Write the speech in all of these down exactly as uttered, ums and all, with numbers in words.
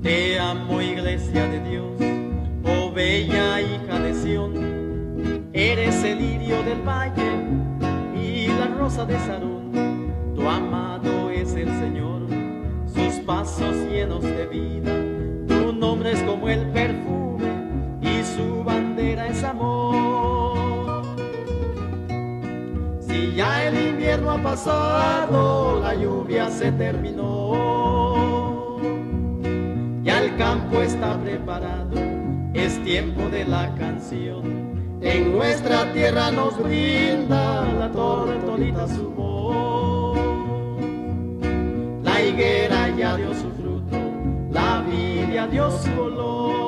Te amo, iglesia de Dios, oh bella hija de Sión. Eres el lirio del valle y la rosa de Sarón. Tu amado es el Señor, sus pasos llenos de vida. Tu nombre es como el perfume y su bandera es amor. Si ya el invierno ha pasado, la lluvia se terminó, ya el campo está preparado, es tiempo de la canción. En nuestra tierra nos brinda la tortolita su voz. La higuera ya dio su fruto, la viña dio su olor.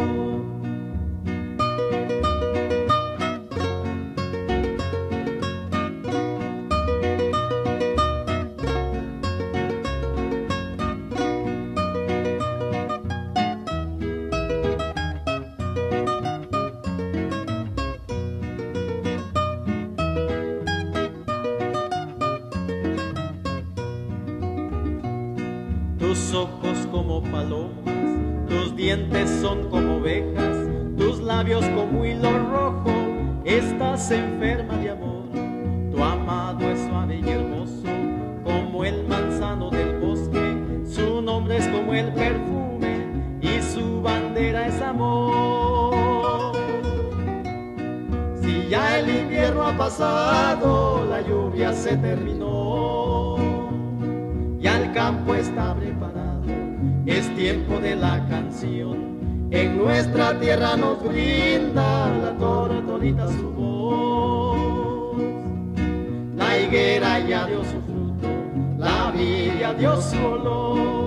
Tus ojos como palomas, tus dientes son como ovejas, tus labios como hilo rojo, estás enferma de amor. Tu amado es suave y hermoso, como el manzano del bosque, su nombre es como el perfume y su bandera es amor. Si ya el invierno ha pasado, la lluvia se terminó, ya el campo está preparado, es tiempo de la canción. En nuestra tierra nos brinda la tortolita su voz. La higuera ya dio su fruto, la viña dio su olor.